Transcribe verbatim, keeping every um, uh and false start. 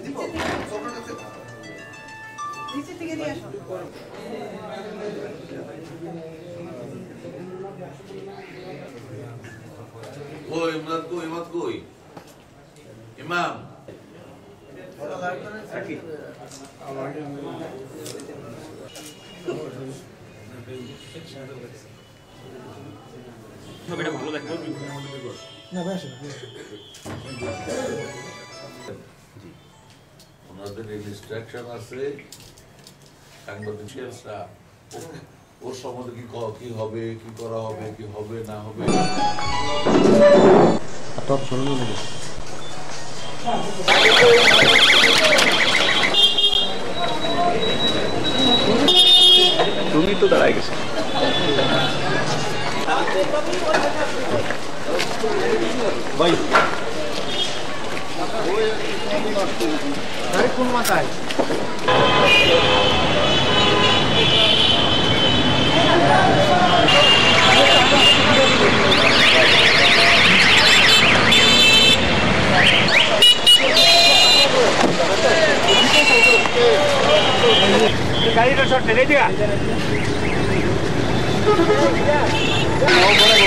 নিচে থেকে নিয়ে আসো ওই ইমাম কই ইমাম কই ইমাম কি ছবিটা ভালো দেখো না বেশ ওনাদের ইনস্ট্রাকশন আছে সাংবাদিকরা ওর সম্বন্ধে কি কি হবে কি করা হবে কি হবে না হবে টপ শুনুন নাকি তুমি তো দাঁড়াই গেছো ভাই আরে কোন মাথায় गाड़ी का शॉट ले दिया